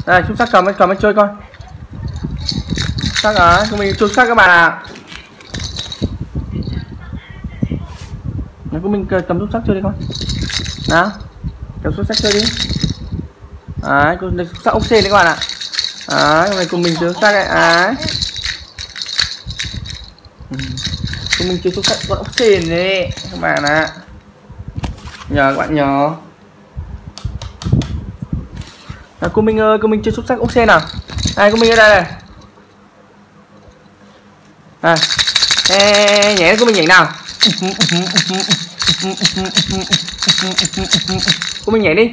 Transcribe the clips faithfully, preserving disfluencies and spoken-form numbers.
Đây xúc sắc cầm cầm anh chơi coi. Sắc á, của mình xúc sắc các bạn ạ. Này của mình cầm xúc sắc chơi đi con. Nào. Cầm xúc sắc chơi đi. Đấy, con xúc sắc ốc sên đấy các bạn ạ. Đấy, hôm nay cùng mình chơi xúc sắc đấy. Đấy. Cùng mình chơi xúc sắc con ốc sên đấy các bạn ạ. Nhờ các bạn nhớ. À, cô Minh ơi, cô Minh chơi xúc sắc ốc sên nào. Đây, cô Minh ở đây này. À. Ê, nhảy cô Minh nhảy nào. Cô Minh nhảy đi.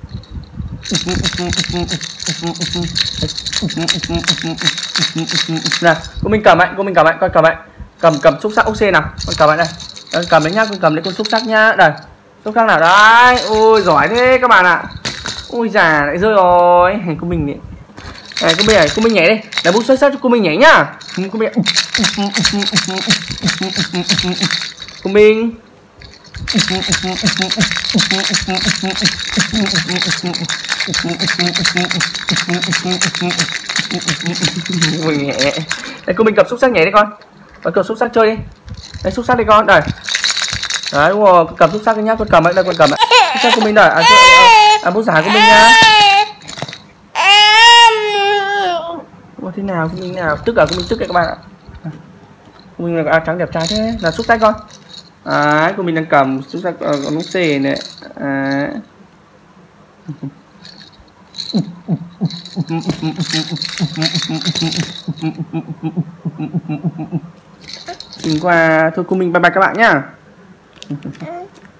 Nào, cô Minh cầm ấy, cô Minh cầm ấy, con cầm ấy. Cầm cầm xúc sắc ốc sên nào. Con cầm ấy đây. Con cầm đấy nhá, con cầm đấy con xúc sắc nhá. Đây. Xúc sắc nào đấy. Ôi giỏi thế các bạn ạ. Ôi già lại rơi rồi. Cô Minh này. Này cô Minh này, cô Minh nhảy đi. Để bút xuất sắc cho cô Minh nhảy nhá. Cô Minh. Cô Minh. Mình nhẹ. Đây cô Minh cầm xúc sắc nhảy đi con. Con cầm xúc sắc chơi đi. Đây xúc sắc đi con. Đây. Đấy đúng rồi, cầm xúc sắc đi nhá, con cầm ấy, đây con cầm ấy. Xúc sắc cô Minh đây. À, à bút giả của mình nhá. Ủa thế nào của mình nào? Tức à, của mình tức các bạn ạ. Của mình là áo trắng đẹp trai thế. Là xúc sắc con. Đấy, của mình đang cầm xúc sắc uh, con ốc sên này. À. Đừng qua thôi, của mình bye bye các bạn nhá.